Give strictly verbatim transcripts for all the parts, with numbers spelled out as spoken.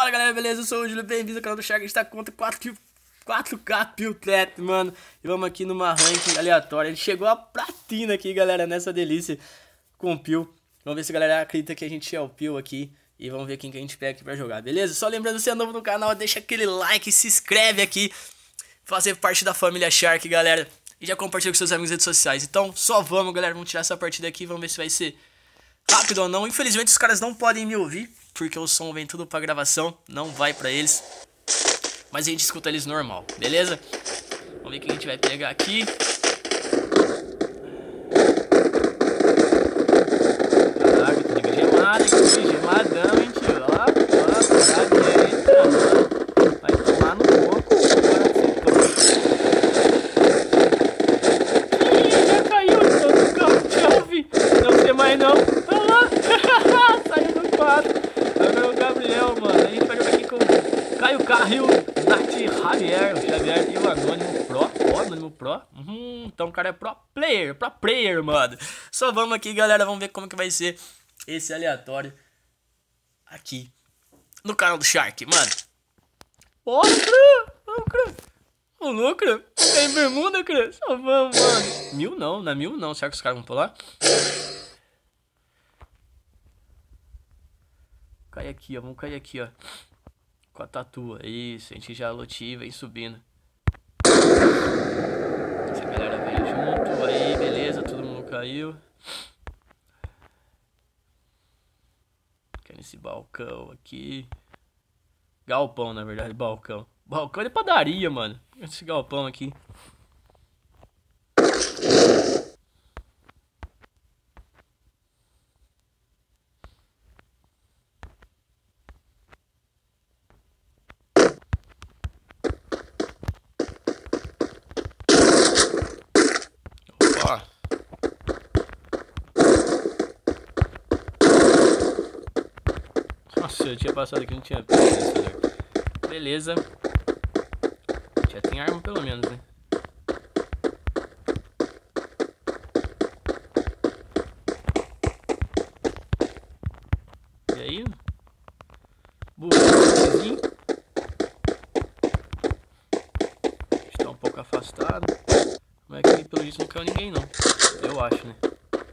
Fala galera, beleza? Eu sou o Júlio, bem-vindo ao canal do Shark. A gente tá contra quatro K Piltrap, mano. E vamos aqui numa ranking aleatória. Ele chegou a platina aqui, galera, nessa delícia com o Pil. Vamos ver se a galera acredita que a gente é o Pil aqui. E vamos ver quem que a gente pega aqui pra jogar, beleza? Só lembrando, se é novo no canal, deixa aquele like, se inscreve aqui. Fazer parte da família Shark, galera. E já compartilha com seus amigos nas redes sociais. Então, só vamos, galera. Vamos tirar essa partida aqui. Vamos ver se vai ser rápido ou não. Infelizmente, os caras não podem me ouvir, porque o som vem tudo pra gravação. Não vai pra eles. Mas a gente escuta eles normal, beleza? Vamos ver o que a gente vai pegar aqui. Caraca, tô de gemada, hein? Gemadão, hein, tio? Olha lá, olha lá, parada direita, mano. Vai tomar no coco. Ih, já caiu, tô no carro, tchau, vi. Não sei mais não. Olha lá. Saiu do quadro. Agora é o Gabriel, mano. A gente vai jogar aqui com Caio Carril, Nath Javier, o Xavier e o Anônimo Pro. Ó, Anônimo Pro. Uhum, então o cara é pro player, pro player, mano. Só vamos aqui, galera. Vamos ver como que vai ser esse aleatório aqui no canal do Shark, mano. Bora, cru! Vamos, cru! Ô, louco, cru! Tem bermuda, cru! Só vamos, mano. Mil não, não é mil não. Será que os caras vão pular? Cai aqui, ó. Vamos cair aqui, ó. Com a tatua. Isso, a gente já lotiva e subindo. Essa galera veio junto. Aí, beleza. Todo mundo caiu. Aqui nesse balcão aqui. Galpão, na verdade, balcão. Balcão de padaria, mano. Esse galpão aqui. Opa. Nossa, eu tinha passado aqui, não tinha pego. Beleza. Já tem arma pelo menos, né? E aí? Burrinho. Está um pouco afastado. Mas aqui pelo visto não caiu ninguém não. Eu acho, né?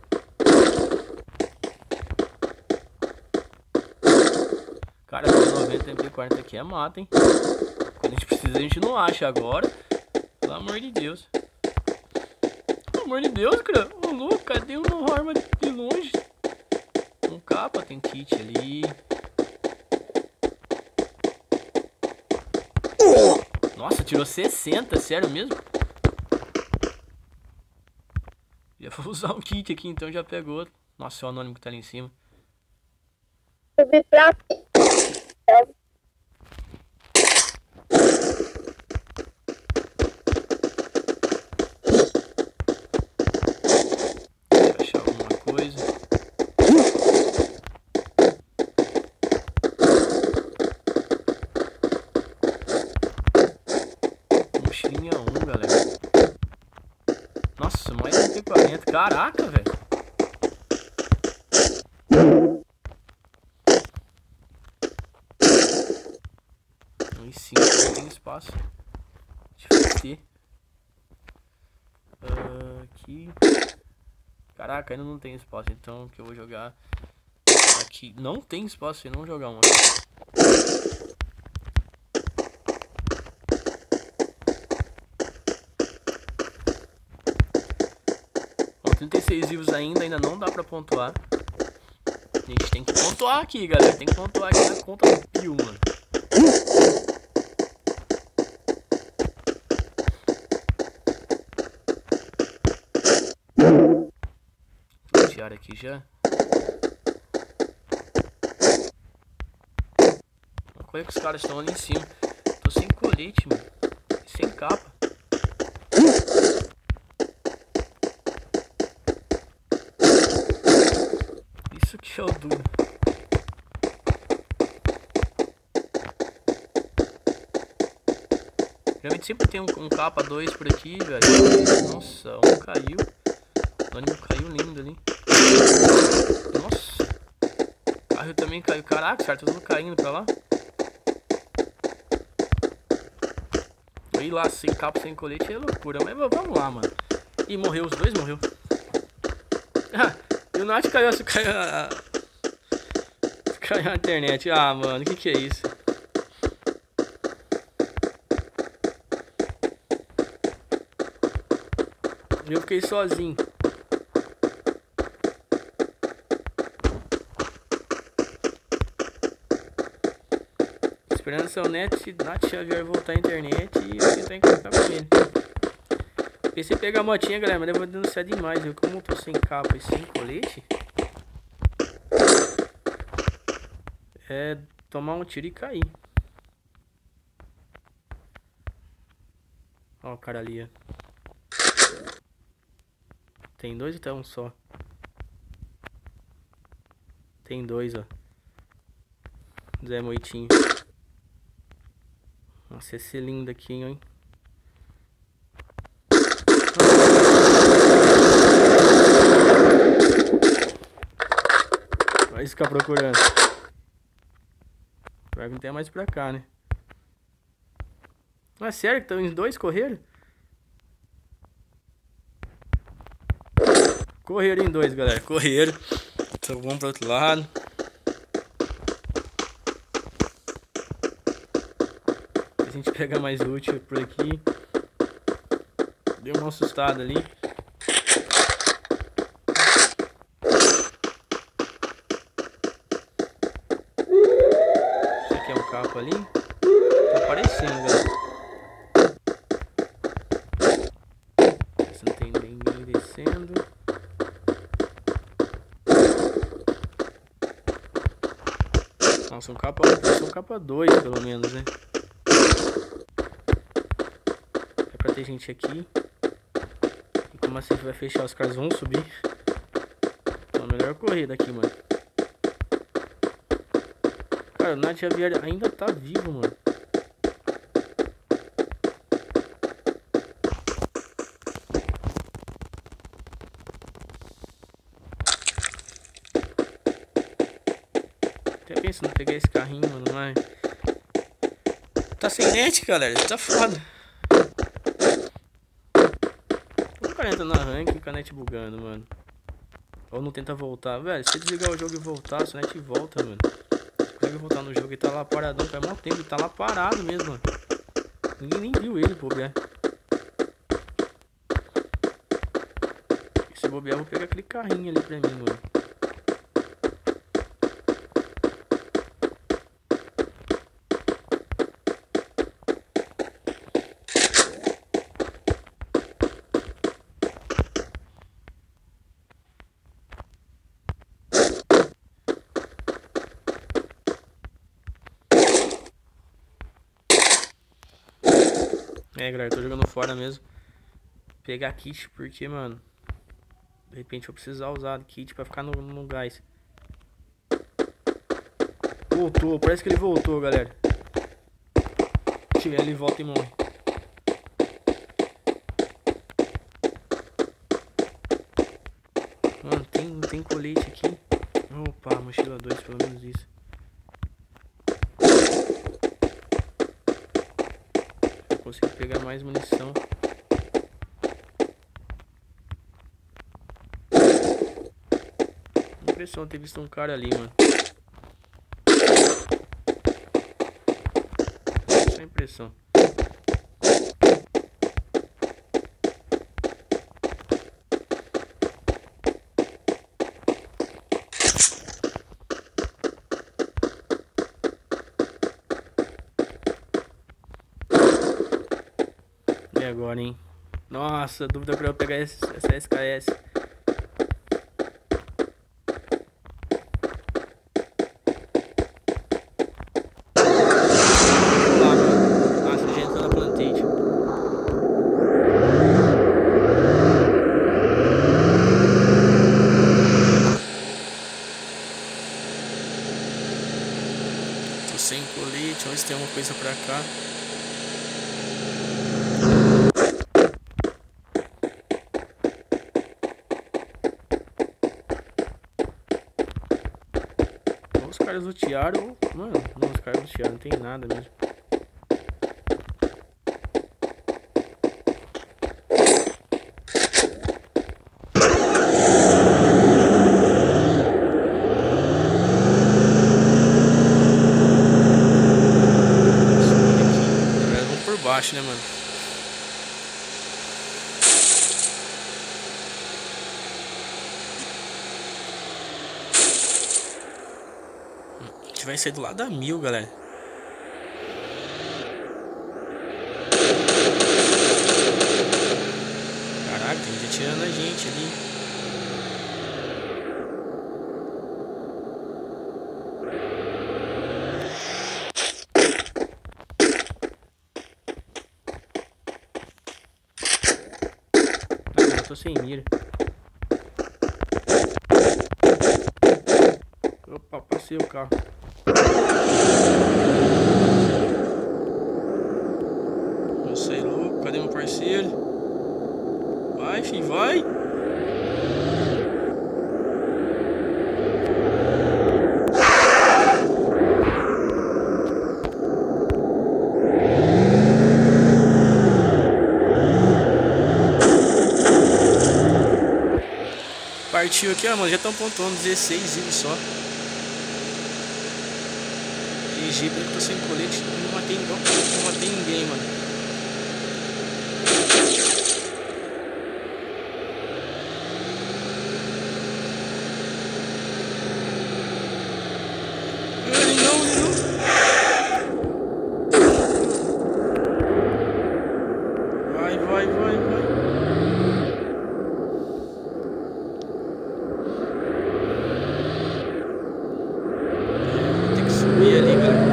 Cara, noventa M P quarenta aqui é mata, hein? Quando a gente precisa, a gente não acha agora. Pelo amor de Deus. Pelo amor de Deus, cara. Ô, louco, cadê uma arma de longe? Um capa, tem kit ali. Nossa, tirou sessenta, sério mesmo? Já vou usar um kit aqui, então já pegou. Nossa, é o Anônimo que tá ali em cima. Subir pra Achar alguma coisa. Mochilinha um, galera. Nossa, mais M P quarenta. Caraca, velho. um e cinco, não tem espaço. Deixa eu ter. Uh, aqui. Caraca, ainda não tem espaço. Então que eu vou jogar aqui. Não tem espaço se não jogar um aqui. Com trinta e seis vivos ainda, ainda não dá pra pontuar. A gente tem que pontuar aqui, galera. Tem que pontuar aqui na conta do Pil, mano. Vou tirar aqui já. Olha que os caras estão ali em cima. Tô sem colete, mano. Sem capa. Isso que é o duro. Realmente sempre tem um, um capa dois por aqui, velho. Nossa, um caiu. O ânimo caiu lindo ali. Nossa. O carro também caiu. Caraca, os caras estão tudo caindo pra lá. ir lá sem capa, sem colete é loucura. Mas vamos lá, mano. Ih, morreu, os dois morreu. Ah, e o Nath caiu, caiu a... Caiu a internet. Ah, mano, que que é isso? Eu fiquei sozinho. Esperando seu Nath, Nath Xavier voltar à internet e eu tentar encontrar com ele. Pensei em pegar a motinha, galera, mas eu vou denunciar demais. Eu, como eu tô sem capa e sem colete, é tomar um tiro e cair. Ó o cara ali, ó. Tem dois ou tem um só? Tem dois, ó. Zé Moitinho. Nossa, esse é lindo aqui, hein? Vai ficar procurando. Vai que não tem mais pra cá, né? Não é sério que estão em dois correram? Correram em dois, galera. Correram. Então vamos pro outro lado. A gente pega mais útil por aqui. Deu uma assustada ali. Esse aqui é um capo ali. Tá aparecendo, galera. Esse não tem ninguém descendo. Nossa, um capa um, um capa dois pelo menos, né? É pra ter gente aqui. E como assim que vai fechar, os caras vão subir. Então é melhor correr daqui, mano. Cara, o Nath Xavier ainda tá vivo, mano. Até pensando em pegar esse carrinho, mano, mas... Tá sem net, galera. Tá foda. O cara entra na rank e o net bugando, mano. Ou não tenta voltar. Velho, se desligar o jogo e voltar, o net volta, mano. Consegue voltar no jogo e tá lá paradão. Faz mal tempo, ele tá lá parado mesmo, mano. Ninguém nem viu ele, bobear. Se bobear, eu vou pegar aquele carrinho ali pra mim, mano. É, galera, eu tô jogando fora mesmo. Pegar kit, porque, mano, de repente eu precisar usar kit pra ficar no, no gás. Voltou, parece que ele voltou, galera. Se tiver, ele volta e morre. Mano, tem, tem colete aqui. Opa, mochila dois, pelo menos isso. Consigo pegar mais munição. Impressão ter visto um cara ali, mano. Só impressão. E agora, hein? Nossa, dúvida pra eu pegar esse, essa S K S. Nossa, gente, tá na plantation. Tô sem colete, vamos ver se tem alguma coisa pra cá. Os caras lutearam. Mano, não, os caras lutearam, não tem nada mesmo. baixo, né, mano? A gente vai sair do lado da mil, galera. Caraca, tem gente atirando a gente ali. Tô sem mira. Opa, passei o carro. Eu sei louco, cadê meu parceiro? Vai, filho, vai! Partiu aqui, ó, mano. Já estão pontuando dezesseis vivos só. G G, porque eu tô sem colete. Não matei, não, não matei ninguém, mano. Ele não, ele não. Vai, vai, vai, vai. E ali, galera.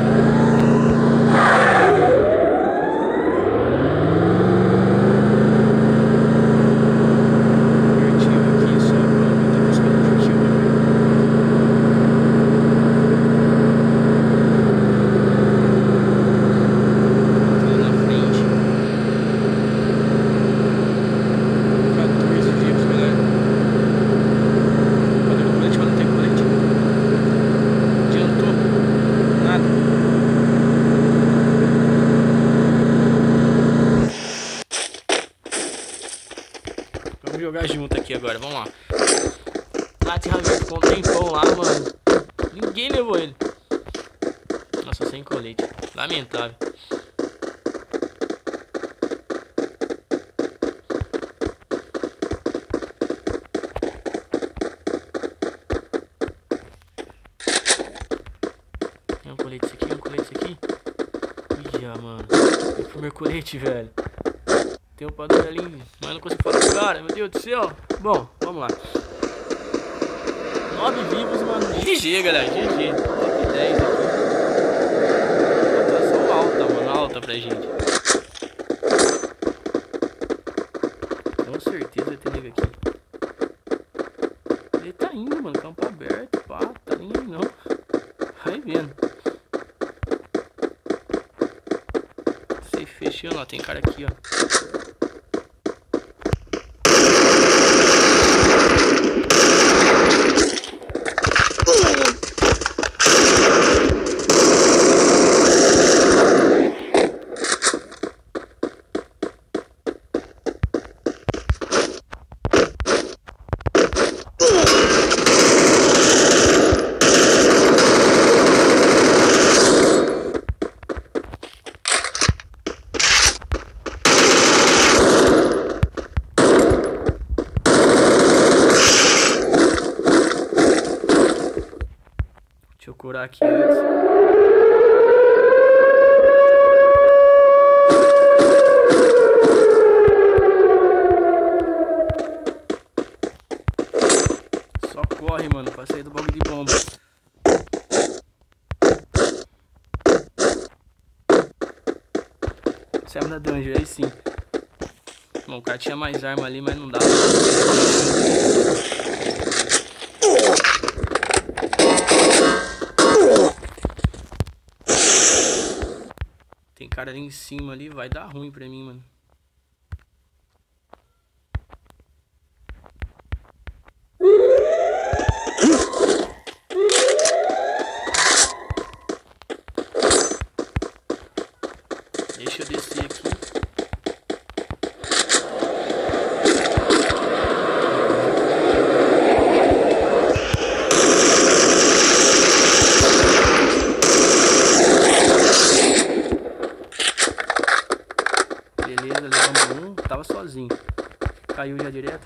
Pertinho aqui só, mano. Eu tô buscando objetivo, velho. Tá ali na frente. quatorze vivos, galera. Cadê o colete? Mas não tem colete. Adiantou. Nada. Vamos jogar junto aqui agora, vamos lá. Nath Ravel ficou um tempão lá, mano. Ninguém levou ele. Nossa, sem colete. Lamentável. Tem um colete esse aqui, um colete esse aqui. Ih, já, mano. Tem o primeiro colete, velho. Tem um padrão ali, mas não consigo falar com o cara, meu Deus do céu. Bom, vamos lá. nove vivos, mano. G G, galera. G G. Top dez aqui. Pontuação alta, mano. Alta pra gente. Com certeza tem nego aqui. Ele tá indo, mano. Campo aberto, pá. Tá nem aí, não. Vai vendo. Se fechando, ó. Tem cara aqui, ó. Deixa eu curar aqui antes. Só corre, mano, pra sair do bagulho de bomba. Serve na dungeon, aí sim. Bom, o cara tinha mais arma ali, mas não dá. Tem cara ali em cima ali, vai dar ruim pra mim, mano. Deixa eu descer aqui. caiu já direto.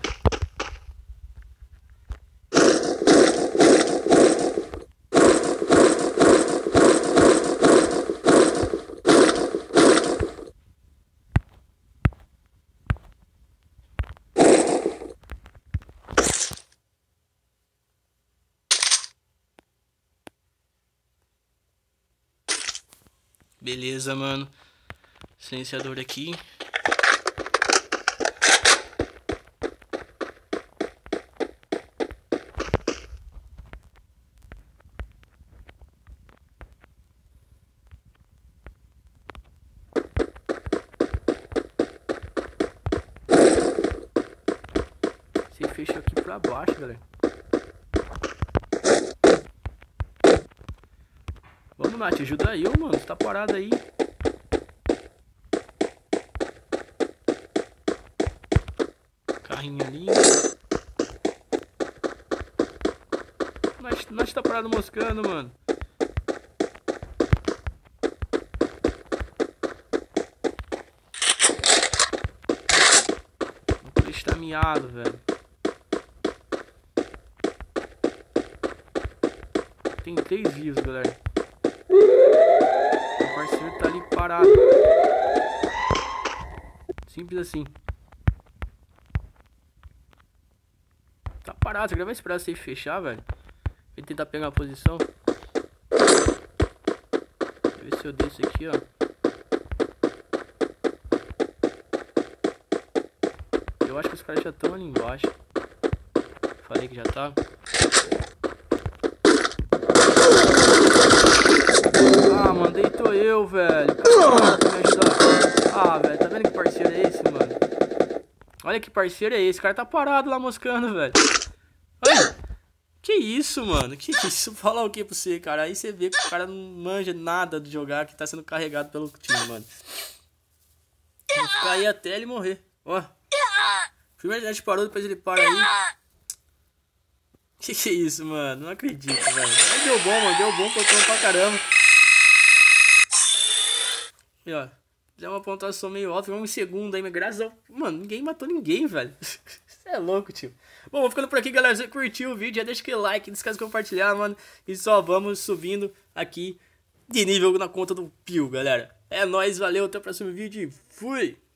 Beleza, mano. Silenciador aqui. Você fechou aqui pra baixo, galera. Vamos, Nath, ajuda eu, mano. Você tá parado aí. Carrinho ali. Nath, Nath tá parado moscando, mano. O peixe tá miado, velho. Tem três views, galera. O parceiro tá ali parado. Simples assim. Tá parado, você vai esperar você fechar, velho. Vou tentar pegar a posição. Deixa eu ver se eu desço aqui, ó. Eu acho que os caras já estão ali embaixo. Falei que já tá. Ah, mano, deitou eu, velho. Caramba, me ajudar. Ah, velho, tá vendo que parceiro é esse, mano? Olha que parceiro é esse. O cara tá parado lá moscando, velho. Olha. Que isso, mano? Que isso? Falar o que pra você, cara? Aí você vê que o cara não manja nada de jogar, que tá sendo carregado pelo time, mano. Vou ficar aí até ele morrer. Ó. Primeiro a gente parou, depois ele para aí. Que que é isso, mano? Não acredito, velho. Mas deu bom, mano. Deu bom, pontuou pra caramba. E ó, já uma pontuação meio alta. Vamos em segundo aí, mas graças ao... Mano, ninguém matou ninguém, velho. Você é louco, tio. Bom, vou ficando por aqui, galera. Se você curtiu o vídeo, já deixa aquele like, não esquece de compartilhar, mano. E só vamos subindo aqui de nível na conta do Pio, galera. É nóis, valeu, até o próximo vídeo e fui!